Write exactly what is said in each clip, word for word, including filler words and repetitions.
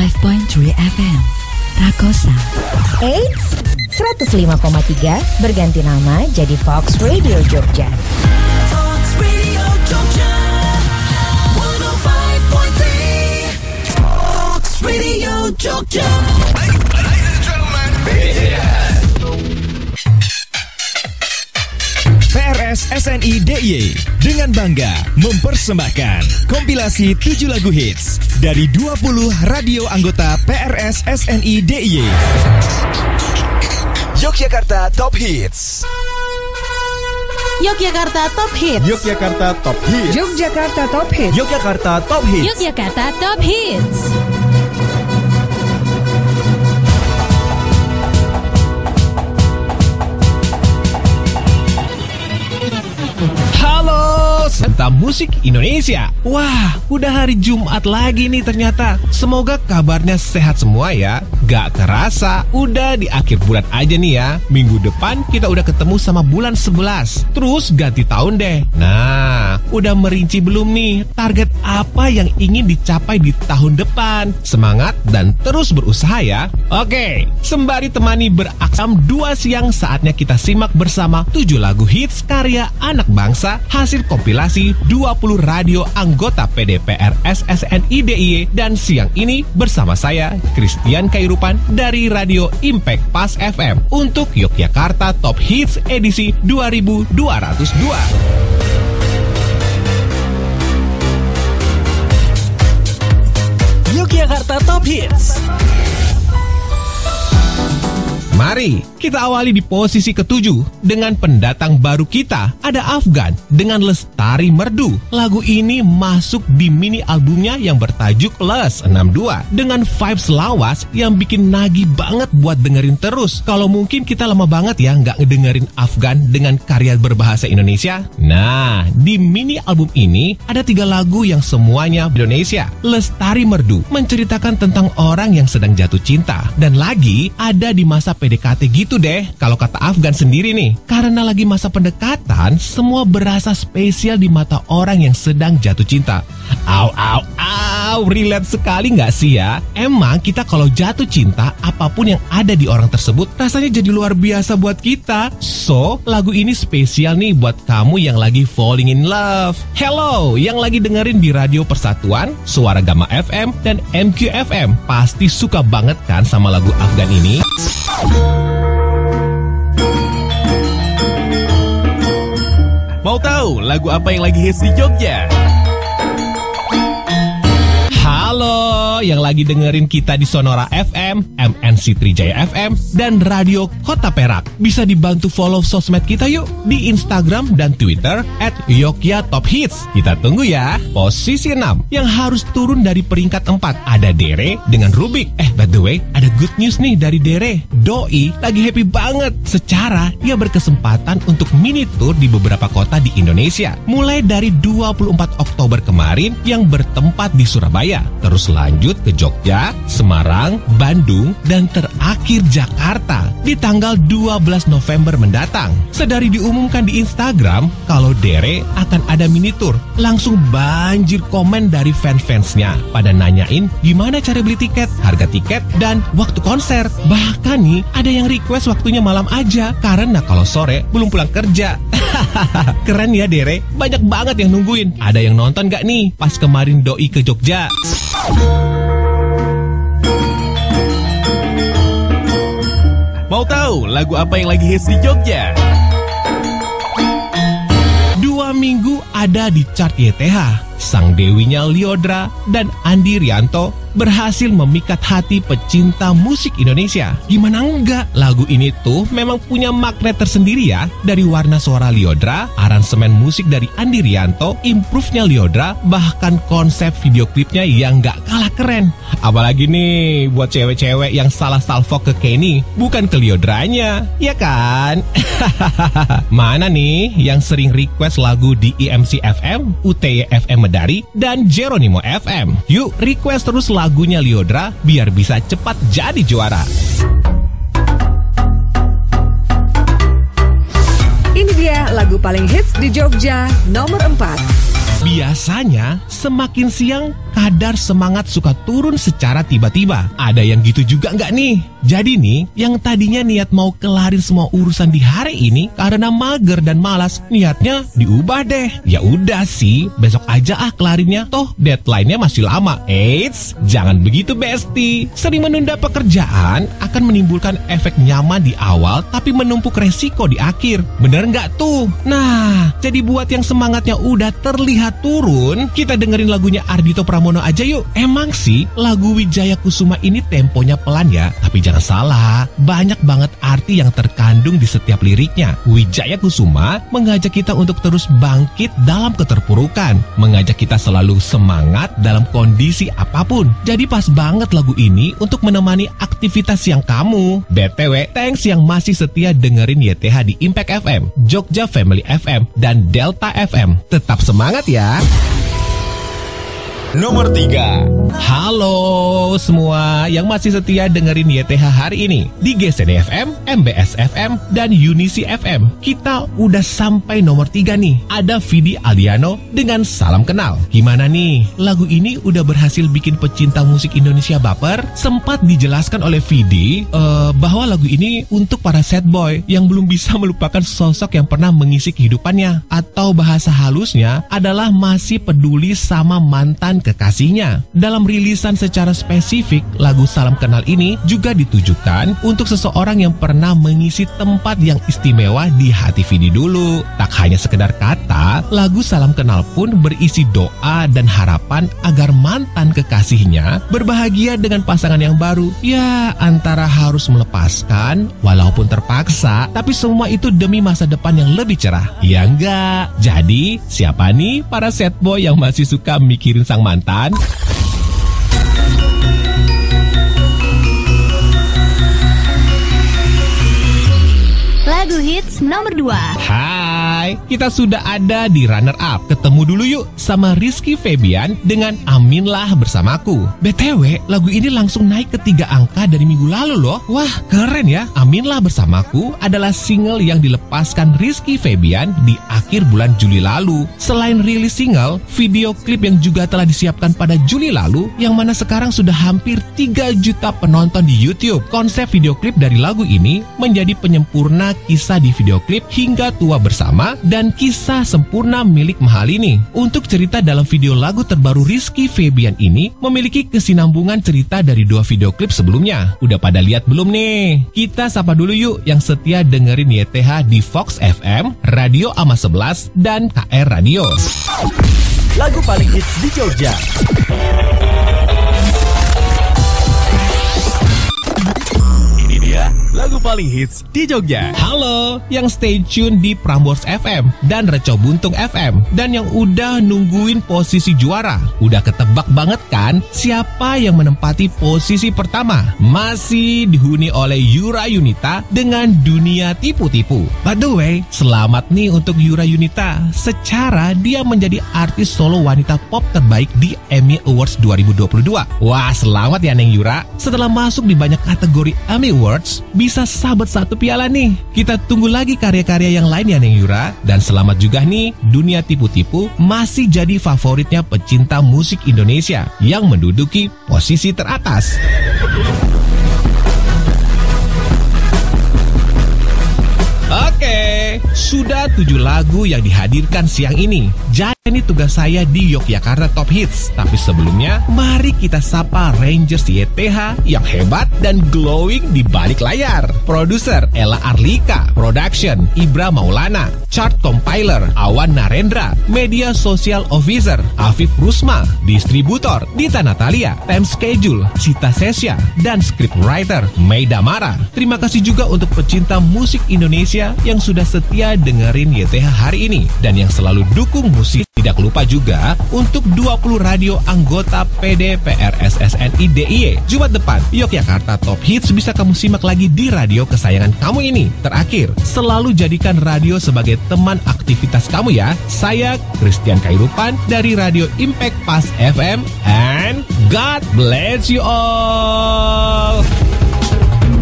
five point three F M Rakosa. Eits, seratus lima koma tiga berganti nama jadi Fox Radio Jogja. Fox Radio Jogja one oh five point three Fox Radio Jogja. Ladies and gentlemen, B T S. P R S S N I D I Y dengan bangga mempersembahkan kompilasi tujuh lagu hits dari dua puluh radio anggota P R S S N I D I Y. Yogyakarta Top Hits. Yogyakarta Top Hits. Yogyakarta Top Hits. Yogyakarta Top Hits. Yogyakarta Top Hits. Yogyakarta Top Hits. Halo, tentang musik Indonesia. Wah, udah hari Jumat lagi nih ternyata. Semoga kabarnya sehat semua ya. Gak kerasa, udah di akhir bulan aja nih ya. Minggu depan kita udah ketemu sama bulan sebelas. Terus ganti tahun deh. Nah, udah merinci belum nih target apa yang ingin dicapai di tahun depan? Semangat dan terus berusaha ya. Oke, sembari temani beraksam dua siang, saatnya kita simak bersama tujuh lagu hits karya anak bangsa hasil kompilasi dua puluh radio anggota P D P R S S N I D I Y. Dan siang ini bersama saya Christian Kairupan dari Radio Impact Pas F M untuk Yogyakarta Top Hits edisi dua ribu dua ratus dua. Yogyakarta Top Hits. Mari kita awali di posisi ketujuh dengan pendatang baru kita, ada Afgan dengan Lestari Merdu. Lagu ini masuk di mini albumnya yang bertajuk Les enam dua dengan vibes lawas yang bikin nagih banget buat dengerin terus. Kalau mungkin kita lama banget ya nggak ngedengerin Afgan dengan karya berbahasa Indonesia. Nah, di mini album ini ada tiga lagu yang semuanya Indonesia. Lestari Merdu menceritakan tentang orang yang sedang jatuh cinta, dan lagi ada di masa P D K T gitu deh. Kalau kata Afgan sendiri nih, karena lagi masa pendekatan, semua berasa spesial di mata orang yang sedang jatuh cinta. Au, au, au, relate sekali nggak sih ya? Emang kita kalau jatuh cinta, apapun yang ada di orang tersebut rasanya jadi luar biasa buat kita. So, lagu ini spesial nih buat kamu yang lagi falling in love. Hello, yang lagi dengerin di Radio Persatuan, Suara Gama F M, dan M Q F M. Pasti suka banget kan sama lagu Afgan ini? Mau tahu lagu apa yang lagi hits di Jogja? Halo, yang lagi dengerin kita di Sonora F M, M N C Trijaya F M, dan Radio Kota Perak. Bisa dibantu follow sosmed kita yuk di Instagram dan Twitter at Yogya Top Hits. Kita tunggu ya. Posisi enam yang harus turun dari peringkat empat ada Dere dengan Rubik. Eh, by the way, ada good news nih dari Dere. Doi lagi happy banget. Secara dia berkesempatan untuk mini tour di beberapa kota di Indonesia. Mulai dari dua puluh empat Oktober kemarin yang bertempat di Surabaya. Terus lanjut ke Jogja, Semarang, Bandung, dan terakhir Jakarta di tanggal dua belas November mendatang. Sedari diumumkan di Instagram kalau Dere akan ada mini tour, langsung banjir komen dari fans-fansnya pada nanyain gimana cara beli tiket, harga tiket, dan waktu konser. Bahkan nih ada yang request waktunya malam aja karena kalau sore belum pulang kerja. Keren ya Dere, banyak banget yang nungguin. Ada yang nonton gak nih pas kemarin Doi ke Jogja? Mau tahu lagu apa yang lagi hits di Jogja? Dua minggu ada di chart Y T H. Sang dewinya Lyodra dan Andi Rianto berhasil memikat hati pecinta musik Indonesia. Gimana enggak? Lagu ini tuh memang punya magnet tersendiri ya. Dari warna suara Lyodra, aransemen musik dari Andi Rianto, improve-nya Lyodra, bahkan konsep video klipnya yang gak kalah keren. Apalagi nih buat cewek-cewek yang salah salvo ke Kenny, bukan ke Lyodranya, ya kan? Mana nih yang sering request lagu di I M C F M, U T Y F M Medari, dan Jeronimo F M? Yuk request terus lagunya Lyodra biar bisa cepat jadi juara. Ini dia lagu paling hits di Jogja nomor empat. Biasanya semakin siang kadar semangat suka turun secara tiba-tiba. Ada yang gitu juga nggak nih? Jadi nih, yang tadinya niat mau kelarin semua urusan di hari ini karena mager dan malas, niatnya diubah deh. Ya udah sih, besok aja ah kelarinnya. Toh deadline-nya masih lama. Eits, jangan begitu bestie. Sering menunda pekerjaan akan menimbulkan efek nyaman di awal tapi menumpuk resiko di akhir. Bener nggak tuh? Nah, jadi buat yang semangatnya udah terlihat turun, kita dengerin lagunya Ardhito Pramono aja yuk. Emang sih lagu Wijaya Kusuma ini temponya pelan ya, tapi jangan salah, banyak banget arti yang terkandung di setiap liriknya. Wijaya Kusuma mengajak kita untuk terus bangkit dalam keterpurukan, mengajak kita selalu semangat dalam kondisi apapun. Jadi pas banget lagu ini untuk menemani aktivitas siang kamu. B T W, thanks yang masih setia dengerin Y T H di Impact F M, Jogja Family F M, dan Delta F M. Tetap semangat ya. Nomor tiga. Halo semua yang masih setia dengerin Y T H hari ini di G C D F M, M B S F M, dan Unisi F M. Kita udah sampai nomor tiga nih. Ada Vidi Aldiano dengan Salam Kenal. Gimana nih? Lagu ini udah berhasil bikin pecinta musik Indonesia baper. Sempat dijelaskan oleh Vidi uh, bahwa lagu ini untuk para sad boy yang belum bisa melupakan sosok yang pernah mengisi kehidupannya, atau bahasa halusnya adalah masih peduli sama mantan kekasihnya. Dalam rilisan secara spesifik, lagu Salam Kenal ini juga ditujukan untuk seseorang yang pernah mengisi tempat yang istimewa di hati Vidi dulu. Tak hanya sekedar kata, lagu Salam Kenal pun berisi doa dan harapan agar mantan kekasihnya berbahagia dengan pasangan yang baru. Ya, antara harus melepaskan walaupun terpaksa, tapi semua itu demi masa depan yang lebih cerah. Ya enggak? Jadi, siapa nih para sad boy yang masih suka mikirin sang mantan? Lagu hits nomor dua. Hai, kita sudah ada di runner up. Ketemu dulu yuk sama Rizky Febian dengan Aminlah Bersamaku. B T W, lagu ini langsung naik ke tiga angka dari minggu lalu loh. Wah, keren ya. Aminlah Bersamaku adalah single yang dilepaskan Rizky Febian di akhir bulan Juli lalu. Selain rilis single, video klip yang juga telah disiapkan pada Juli lalu, yang mana sekarang sudah hampir tiga juta penonton di YouTube. Konsep video klip dari lagu ini menjadi penyempurna kisah di video klip Hingga Tua Bersama dan kisah sempurna milik Mahalini. Untuk cerita dalam video lagu terbaru Rizky Febian ini memiliki kesinambungan cerita dari dua video klip sebelumnya. Udah pada lihat belum nih? Kita sapa dulu yuk yang setia dengerin Y T H di Fox F M, Radio Ama sebelas, dan K R Radio. Lagu paling hits di Jogja. Lagu paling hits di Jogja. Halo, yang stay tune di Prambors F M dan Reco Buntung F M, dan yang udah nungguin posisi juara. Udah ketebak banget kan siapa yang menempati posisi pertama? Masih dihuni oleh Yura Yunita dengan Dunia Tipu-Tipu. By the way, selamat nih untuk Yura Yunita. Secara dia menjadi artis solo wanita pop terbaik di Emmy Awards dua ribu dua puluh dua. Wah, selamat ya Neng Yura. Setelah masuk di banyak kategori Emmy Awards, bisa sabet satu piala nih. Kita tunggu lagi karya-karya yang lain ya Neng Yura. Dan selamat juga nih, Dunia Tipu-Tipu masih jadi favoritnya pecinta musik Indonesia yang menduduki posisi teratas. Oke, sudah tujuh lagu yang dihadirkan siang ini. Jadi ini tugas saya di Yogyakarta Top Hits. Tapi sebelumnya, mari kita sapa Rangers Y T H yang hebat dan glowing di balik layar. Produser Ella Arlika, Production Ibra Maulana, Chart Compiler Awan Narendra, Media Social Officer Afif Rusma, Distributor Dita Natalia, Time Schedule Sita Sesya, dan Scriptwriter Maida Mara. Terima kasih juga untuk pecinta musik Indonesia yang sudah setia dengerin Y T H hari ini dan yang selalu dukung musik. Tidak lupa juga untuk dua puluh radio anggota P D P R S S N I D I Y. Jumat depan, Yogyakarta Top Hits bisa kamu simak lagi di radio kesayangan kamu ini. Terakhir, selalu jadikan radio sebagai teman aktivitas kamu ya. Saya Christian Kairupan dari Radio Impact Pas F M, and God bless you all.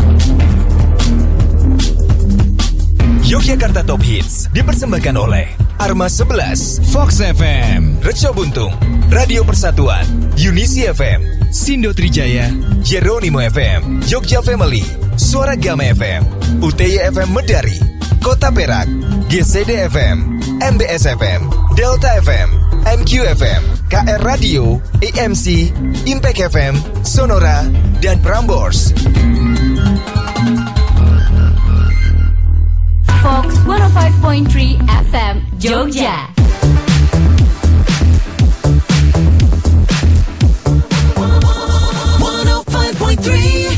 Yogyakarta Top Hits dipersembahkan oleh Arma sebelas, Fox F M, Reco Buntung, Radio Persatuan, Unisi F M, Sindo Trijaya, Jeronimo F M, Jogja Family, Suara Gama F M, U T Y F M Medari, Kota Perak, G C D F M, M B S F M, Delta F M, M Q F M, K R Radio, A M C, Impact F M, Sonora, dan Prambors. Fox seratus lima koma tiga F M Jogja. seratus lima koma tiga